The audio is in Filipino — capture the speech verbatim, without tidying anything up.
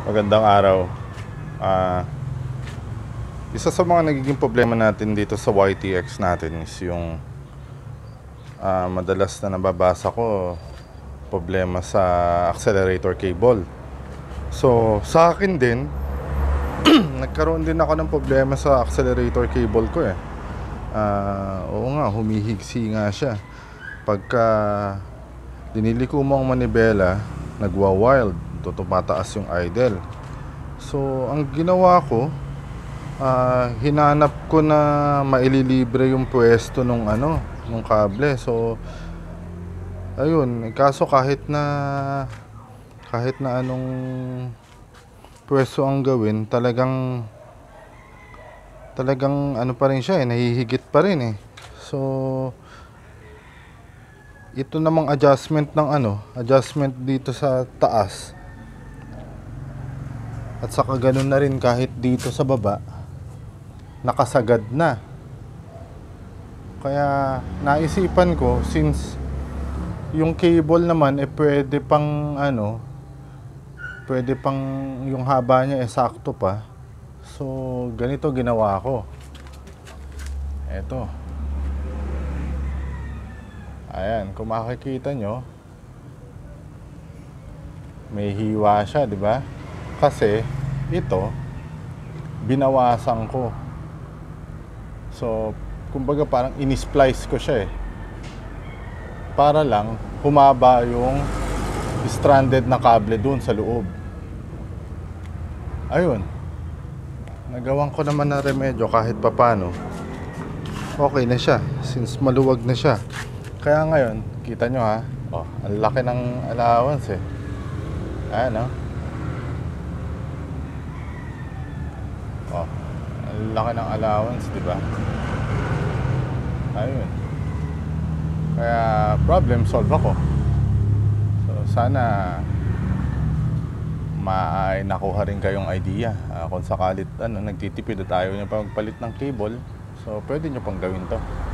Magandang araw. Ah, isa sa mga nagiging problema natin dito sa Y T X natin is yung ah, madalas na nababasa ko problema sa accelerator cable. So, sa akin din, nagkaroon din ako ng problema sa accelerator cable ko eh. Ah, oo nga, humihigsi nga siya. Pagka diniliko mo ang manibela, nagwa-wild, tumataas yung idle. So, ang ginawa ko, ah, hinanap ko na maililibre yung pwesto nung ano, nung kable. So, ayun, eh, kaso kahit na kahit na anong pwesto ang gawin, talagang talagang ano pa rin siya eh, nahihigit pa rin eh. So, ito namang adjustment ng ano, adjustment dito sa taas. At saka ganun na rin kahit dito sa baba, nakasagad na. Kaya naisipan ko, since yung cable naman eh pwede pang ano, pwede pang yung haba niya eh sakto pa. So ganito ginawa ko. Eto. Ayan, kung makikita nyo, may hiwa siya, di ba? Kasi ito binawasan ko. So kumbaga parang in-splice ko siya eh, para lang humaba yung stranded na kable dun sa loob. Ayun, nagawan ko naman ng remedyo kahit papano. Okay na siya, since maluwag na siya. Kaya ngayon, kita nyo ha, oh, ang laki ng allowance eh. Ayan oh. Oh, ang laki ng allowance, di ba? Ayun. Kaya problem solve ako. So sana maay nakuha rin kayong idea. Uh, kung sakalit ano, nagtitipid at ayaw nyo pa magpalit ng cable, so pwede nyo pang gawin to.